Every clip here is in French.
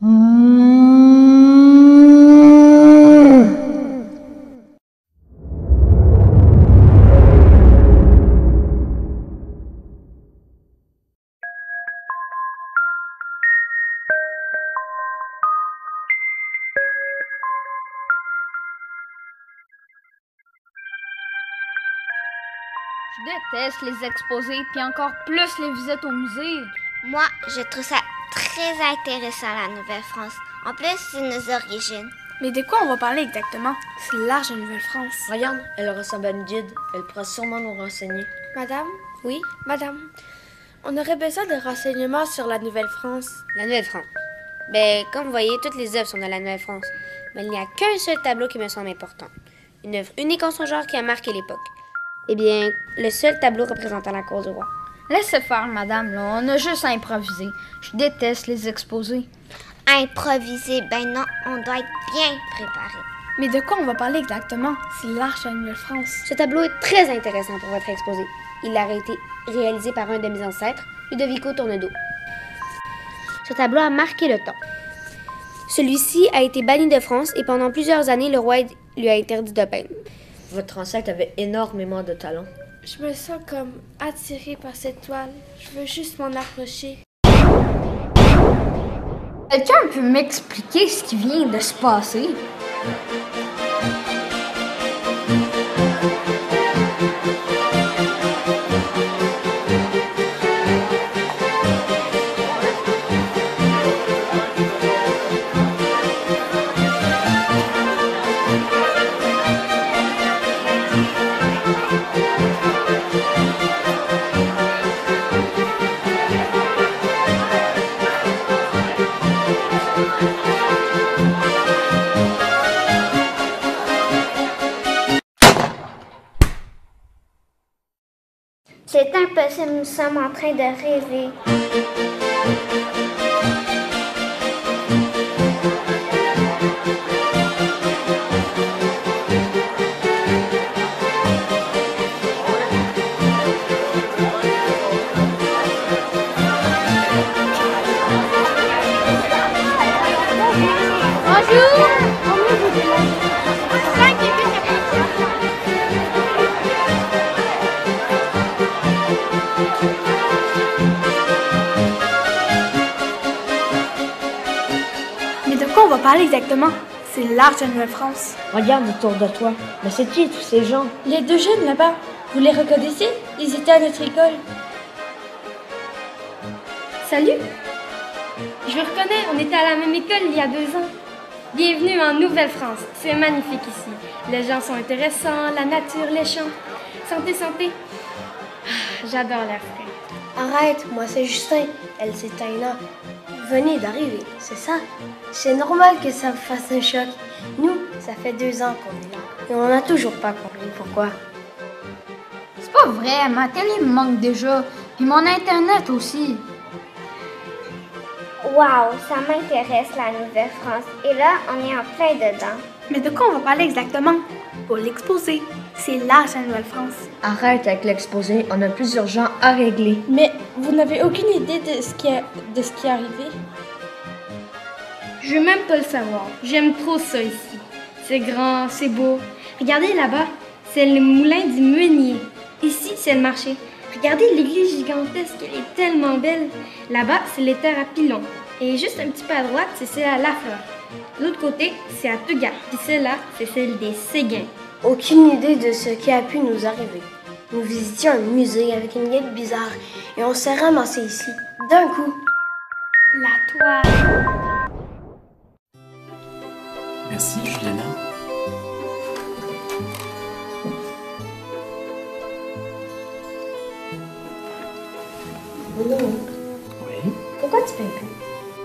Je déteste les exposés, puis encore plus les visites au musée. Moi, je trouve ça très intéressant, la Nouvelle-France. En plus, c'est nos origines. Mais de quoi on va parler exactement? C'est large, la Nouvelle-France. Regarde, elle ressemble à une guide. Elle pourra sûrement nous renseigner. Madame? Oui? Madame, on aurait besoin de renseignements sur la Nouvelle-France. La Nouvelle-France. Ben, comme vous voyez, toutes les œuvres sont de la Nouvelle-France. Mais il n'y a qu'un seul tableau qui me semble important. Une œuvre unique en son genre qui a marqué l'époque. Eh bien, le seul tableau représentant la cour du roi. Laissez faire, madame, là. On a juste à improviser. Je déteste les exposés. Improviser, ben non, on doit être bien préparé. Mais de quoi on va parler exactement? C'est large, la Nouvelle-France. Ce tableau est très intéressant pour votre exposé. Il a été réalisé par un de mes ancêtres, Ludovico Tornado. Ce tableau a marqué le temps. Celui-ci a été banni de France et pendant plusieurs années, le roi lui a interdit de peindre. Votre ancêtre avait énormément de talent. Je me sens comme attirée par cette toile. Je veux juste m'en approcher. Quelqu'un peut m'expliquer ce qui vient de se passer? C'est impossible, nous sommes en train de rêver. Mais de quoi on va parler exactement? C'est large, la Nouvelle-France. Regarde autour de toi. Mais c'est qui tous ces gens? Les deux jeunes là-bas, vous les reconnaissez? Ils étaient à notre école. Salut! Je vous reconnais, on était à la même école il y a 2 ans. Bienvenue en Nouvelle-France. C'est magnifique ici. Les gens sont intéressants, la nature, les champs. Santé, santé. Ah, j'adore l'air frais. Arrête, moi c'est Justin. Elle, c'est Taina. Vous venez d'arriver, c'est ça? C'est normal que ça vous fasse un choc. Nous, ça fait 2 ans qu'on est là. Et on n'a toujours pas compris pourquoi. C'est pas vrai, ma télé me manque déjà. Puis mon Internet aussi. Wow, ça m'intéresse, la Nouvelle-France. Et là, on est en plein dedans. Mais de quoi on va parler exactement? Pour l'exposer. C'est large, la Nouvelle-France. Arrête avec l'exposé, on a plusieurs gens à régler. Mais vous n'avez aucune idée de ce qui est arrivé? Je veux même pas le savoir. J'aime trop ça ici. C'est grand, c'est beau. Regardez là-bas, c'est le moulin du meunier. Ici, c'est le marché. Regardez l'église gigantesque, elle est tellement belle. Là-bas, c'est les terres à pilons. Et juste un petit peu à droite, c'est celle à Lafleur. De l'autre côté, c'est à Tuga. Puis celle-là, c'est celle des Séguins. Aucune idée de ce qui a pu nous arriver. Nous visitions un musée avec une guide bizarre et on s'est ramassé ici, d'un coup. La toile. Merci, Juliana. Non. Oui. Pourquoi tu peins plus?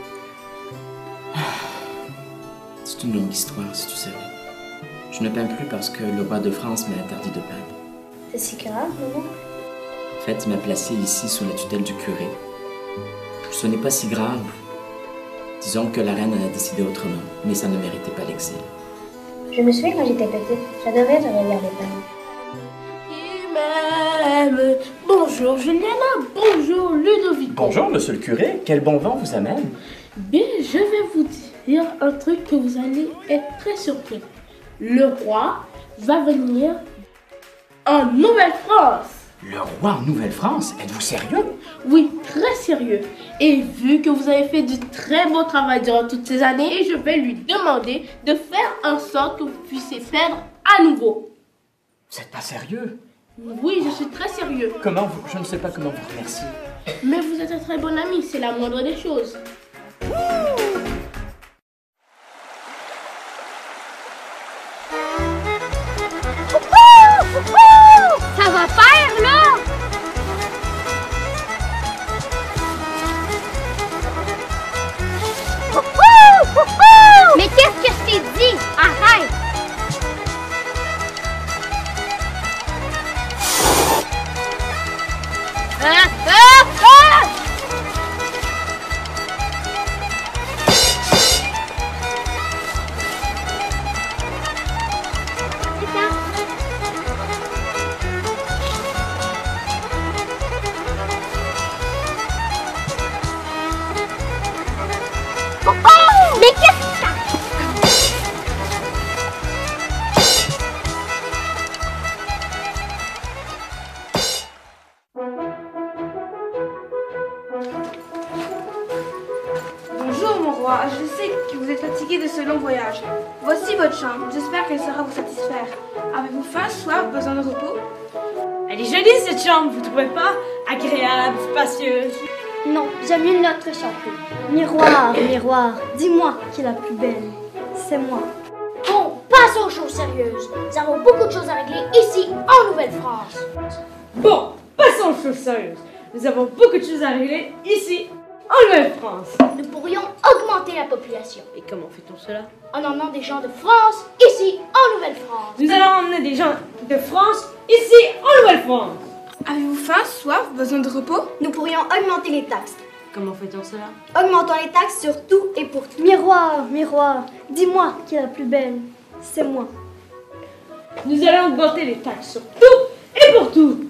C'est une longue histoire, si tu savais. Je ne peins plus parce que le roi de France m'a interdit de peindre. C'est si grave, maman? En fait, il m'a placé ici sous la tutelle du curé. Ce n'est pas si grave. Disons que la reine en a décidé autrement, mais ça ne méritait pas l'exil. Je me souviens quand j'étais petite, j'adorais te regarder peindre. Bonjour Juliana, bonjour Ludovico. Bonjour, monsieur le curé. Quel bon vent vous amène? Bien, je vais vous dire un truc que vous allez être très surpris. Le roi va venir en Nouvelle-France. Le roi en Nouvelle-France? Êtes-vous sérieux? Oui, très sérieux. Et vu que vous avez fait du très beau travail durant toutes ces années, je vais lui demander de faire en sorte que vous puissiez perdre à nouveau. Vous n'êtes pas sérieux? Oui, je suis très sérieux. Comment vous... Je ne sais pas comment vous remercier. Mais vous êtes un très bon ami, c'est la moindre des choses. Ça va faire, là! Mais qu'est-ce que je t'ai dit? Arrête! Mais qu'est-ce que ça? Bonjour mon roi, je sais que vous êtes fatigué de ce long voyage. Voici votre chambre, j'espère qu'elle saura vous satisfaire. Avez-vous faim, soif, besoin de repos? Elle est jolie cette chambre, vous trouvez pas? Agréable, spacieuse. Non, j'aime mieux notre chambre. Miroir, miroir, dis-moi qui est la plus belle. C'est moi. Bon, passons aux choses sérieuses. Nous avons beaucoup de choses à régler ici, en Nouvelle-France. Bon, passons aux choses sérieuses. Nous avons beaucoup de choses à régler ici, en Nouvelle-France. Nous pourrions augmenter la population Et comment fait-on cela? en emmenant des gens de France ici, en Nouvelle-France. Nous allons emmener des gens de France ici, en Nouvelle-France. Avez-vous faim, soif, besoin de repos? Nous pourrions augmenter les taxes. Comment fait-on cela? Augmentons les taxes sur tout et pour tout. Miroir, miroir, dis-moi qui est la plus belle. C'est moi. Nous allons augmenter les taxes sur tout et pour tout.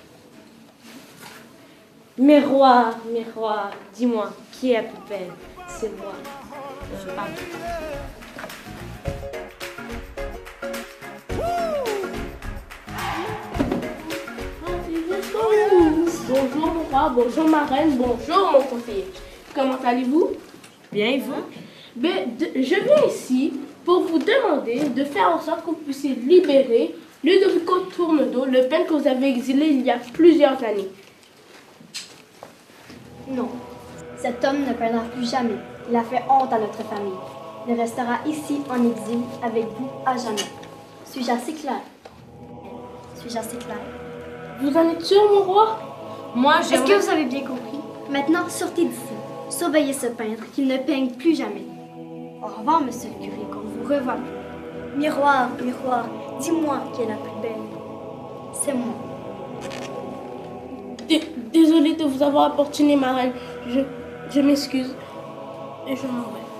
Miroir, miroir, dis-moi qui est la plus belle? C'est moi. Pardon. Bonjour mon roi, bonjour ma reine, bonjour mon conseiller. Comment allez-vous? Bien, et vous? Je viens ici pour vous demander de faire en sorte que vous puissiez libérer Ludovico Tournedos, le peintre que vous avez exilé il y a plusieurs années. Non, cet homme ne perdra plus jamais. Il a fait honte à notre famille. Il restera ici en exil avec vous à jamais. Suis-je assez clair? Suis-je assez clair? Vous en êtes sûr, mon roi? Moi, Est-ce que vous avez bien compris? Maintenant, sortez d'ici. Surveillez ce peintre, qu'il ne peigne plus jamais. Au revoir, monsieur le curé, qu'on vous revoit plus. Miroir, miroir, dis-moi qui est la plus belle. C'est moi. Désolée de vous avoir importuné, ma reine. Je m'excuse. Et je m'en vais.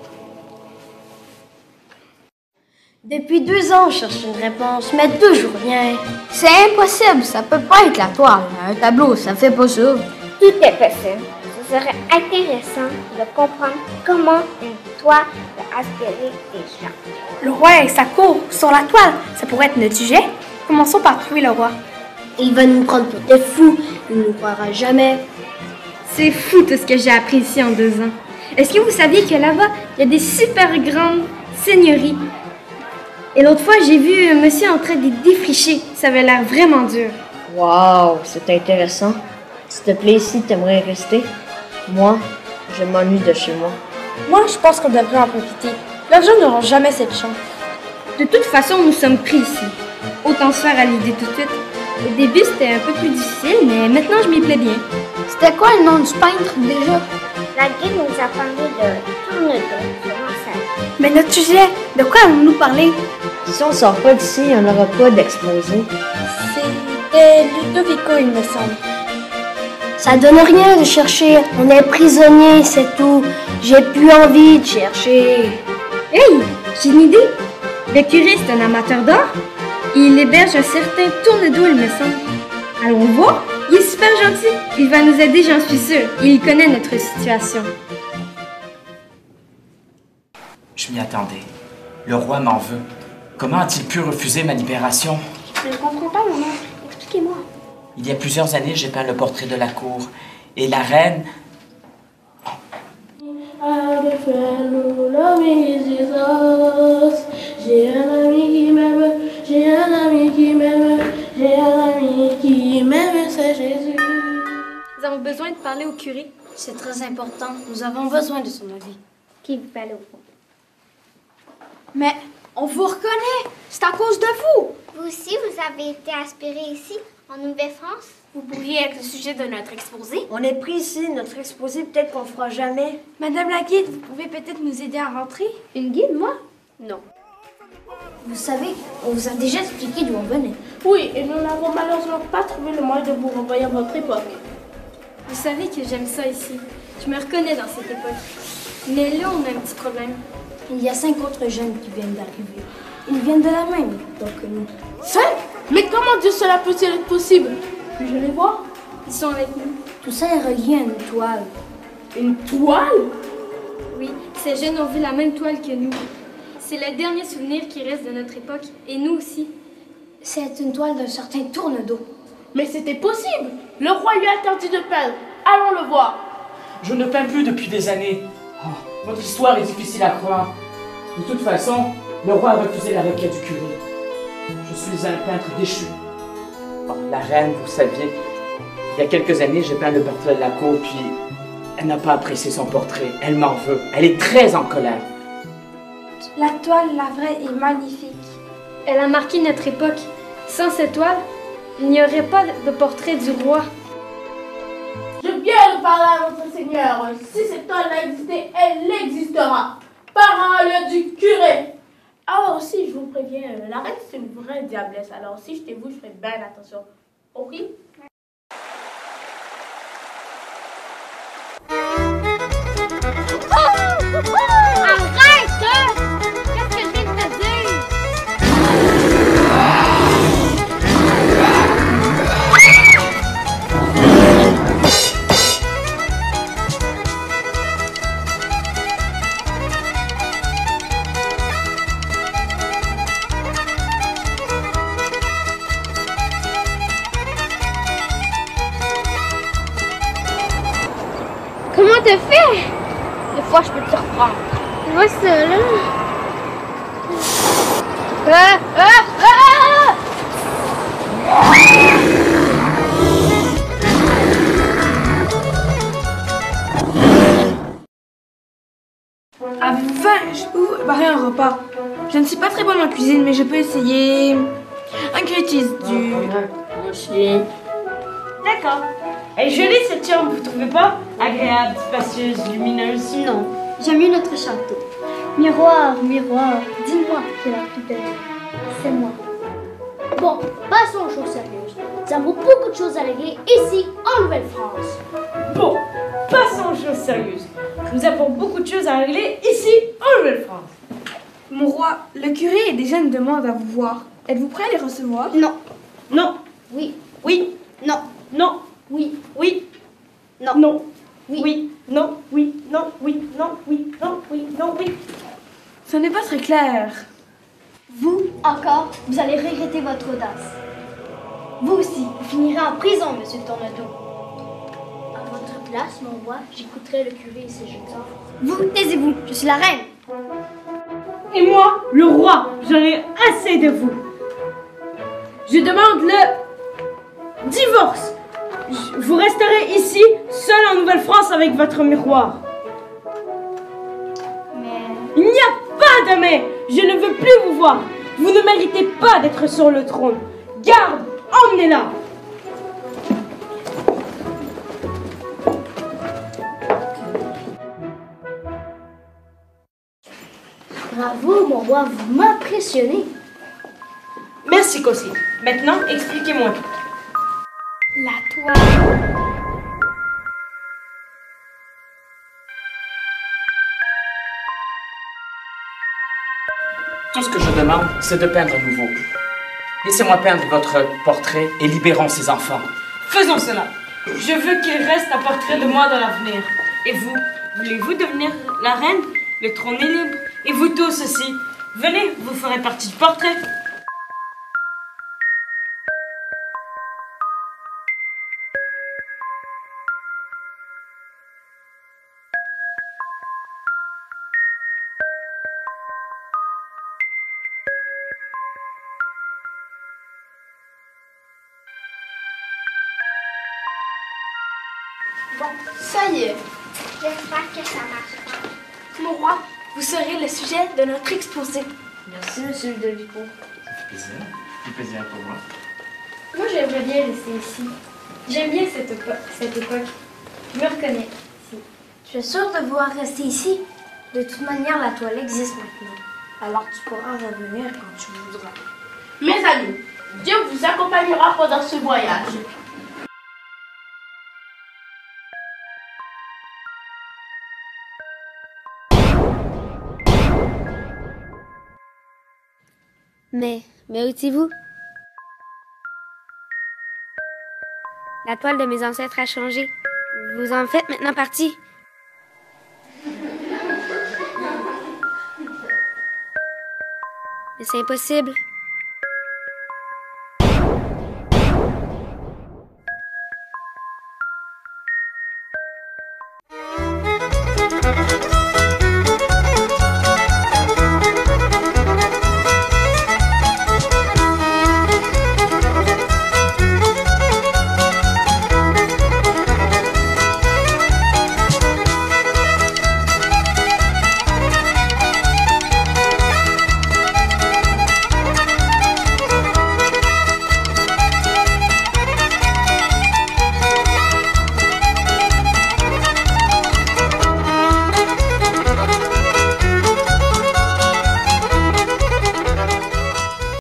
Depuis 2 ans, je cherche une réponse, mais toujours rien. C'est impossible, ça peut pas être la toile. Un tableau, ça fait pas ça. Tout est possible. Ce serait intéressant de comprendre comment une toile peut inspirer des gens. Le roi et sa cour sur la toile, ça pourrait être notre sujet. Commençons par trouver le roi. Il va nous prendre pour des fous, il ne nous croira jamais. C'est fou tout ce que j'ai appris ici en 2 ans. Est-ce que vous saviez que là-bas, il y a des super grandes seigneuries? Et l'autre fois, j'ai vu un monsieur en train de défricher. Ça avait l'air vraiment dur. Wow, c'est intéressant. S'il te plaît, ici, t'aimerais rester? Moi, je m'ennuie de chez moi. Moi, je pense qu'on devrait en profiter. Leurs gens n'auront jamais cette chance. De toute façon, nous sommes pris ici. Autant se faire à l'idée tout de suite. Au début, c'était un peu plus difficile, mais maintenant, je m'y plais bien. C'était quoi le nom du peintre déjà? La guide nous a parlé de Tournedos sur l'enceinte. Mais notre sujet, de quoi allons-nous parler? Si on sort pas d'ici, il n'y en aura pas d'exposé. C'était Ludovico, il me semble. Ça donne rien de chercher, on est prisonnier, c'est tout. J'ai plus envie de chercher. Hey, j'ai une idée. Le curé, c'est un amateur d'art. Il héberge un certain Tournedos, il me semble. Allons voir. Il est super gentil. Il va nous aider, j'en suis sûre. Il connaît notre situation. Je m'y attendais. Le roi m'en veut. Comment a-t-il pu refuser ma libération? Je ne comprends pas, mon oncle. Expliquez-moi. Il y a plusieurs années, j'ai peint le portrait de la cour. Et la reine... J'ai un ami qui m'aime, j'ai un ami qui m'aime, j'ai un ami qui m'aime, c'est Jésus. Nous avons besoin de parler au curé. C'est très important. Nous avons besoin de son avis. Qui vous parle au fond? Mais on vous reconnaît. C'est à cause de vous. Vous aussi, vous avez été aspiré ici, en Nouvelle-France? Vous pourriez être le sujet de notre exposé. On est pris ici, notre exposé, peut-être qu'on le fera jamais. Madame la guide, vous pouvez peut-être nous aider à rentrer? Une guide, moi? Non. Vous savez, on vous a déjà expliqué d'où on venait. Oui, et nous n'avons malheureusement pas trouvé le moyen de vous renvoyer à votre époque. Vous savez que j'aime ça ici. Je me reconnais dans cette époque. Mais là, on a un petit problème. Il y a 5 autres jeunes qui viennent d'arriver. Ils viennent de la même époque que nous. 5? Mais comment Dieu cela peut-il être possible? Puis-je les voir? Ils sont avec nous. Tout ça est relié à une toile. Une toile? Oui, ces jeunes ont vu la même toile que nous. C'est le dernier souvenir qui reste de notre époque. Et nous aussi. C'est une toile d'un certain Tourne-dos. Mais c'était possible! Le roi lui a interdit de peindre. Allons le voir. Je ne peins plus depuis des années. Oh, votre histoire est difficile à croire. De toute façon, le roi a refusé la requête du curé. Je suis un peintre déchu. Oh, la reine, vous saviez, il y a quelques années, j'ai peint le portrait de la cour, puis elle n'a pas apprécié son portrait. Elle m'en veut. Elle est très en colère. La toile, la vraie, est magnifique. Elle a marqué notre époque. Sans cette toile, il n'y aurait pas de portrait du roi. Je viens de parler à notre Seigneur. Si cette toile a existé, elle existera. Parole du curé. Ah aussi, je vous préviens, la reine c'est une vraie diablesse. Alors si j'étais vous, je ferais bien attention. Compris? Arrête! Qu'est-ce que je viens de te dire? Comment te fais? Des fois, je peux te reprendre. Vois ça, là. Avez-vous faim? Je peux vous préparer un repas. Je ne suis pas très bonne en cuisine, mais je peux essayer un grilled cheese du... Aussi. D'accord. Elle est jolie cette chambre, vous trouvez pas? Agréable, spacieuse, lumineuse. Non, j'aime mieux notre château. Miroir, miroir, dis-moi qui est la plus belle. C'est moi. Bon, passons aux choses sérieuses. Nous avons beaucoup de choses à régler ici, en Nouvelle-France. Bon, passons aux choses sérieuses. Nous avons beaucoup de choses à régler ici, en Nouvelle-France. Mon roi, le curé et des jeunes demandent à vous voir. Êtes-vous prêt à les recevoir? Non. Non. Oui. Oui. Non. Non. Oui. Oui. Non. Non. Oui. Oui. Non. Oui. Non. Oui. Non. Oui. Non. Oui. Non. Oui. Ce n'est pas très clair. Vous, encore, vous allez regretter votre audace. Vous aussi, vous finirez en prison, monsieur Tourne-dos. À votre place, mon roi, j'écouterai le curé et ses jeunes enfants. Vous, taisez-vous, je suis la reine. Et moi, le roi, j'en ai assez de vous. Je demande le divorce. Vous resterez ici, seul en Nouvelle-France avec votre miroir. Il n'y a pas de mais. Je ne veux plus vous voir. Vous ne méritez pas d'être sur le trône. Garde, emmenez-la. Bravo, mon roi, vous m'impressionnez. Merci, Cosy. Maintenant, expliquez-moi tout. La toile. Tout ce que je demande, c'est de peindre à nouveau. Laissez-moi peindre votre portrait et libérons ces enfants. Faisons cela. Je veux qu'il reste un portrait de moi dans l'avenir. Et vous, voulez-vous devenir la reine? Le trône est libre. Et vous tous aussi. Venez, vous ferez partie du portrait. Bon, ça y est. J'espère que ça marchera. Mon roi, vous serez le sujet de notre exposé. Merci, monsieur Ludovico. Ça fait plaisir. Ça fait plaisir pour moi. Moi, j'aimerais bien rester ici. J'aime bien cette époque. Je me reconnais ici. Je suis sûre de vouloir rester ici. De toute manière, la toile existe maintenant. Alors tu pourras revenir quand tu voudras. Mes amis, Dieu vous accompagnera pendant ce voyage. Mais où étiez-vous? La toile de mes ancêtres a changé. Vous en faites maintenant partie. Mais c'est impossible.